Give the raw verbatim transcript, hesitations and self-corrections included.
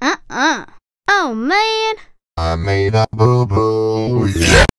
Uh-uh. Oh, man. I made a boo-boo. Yeah.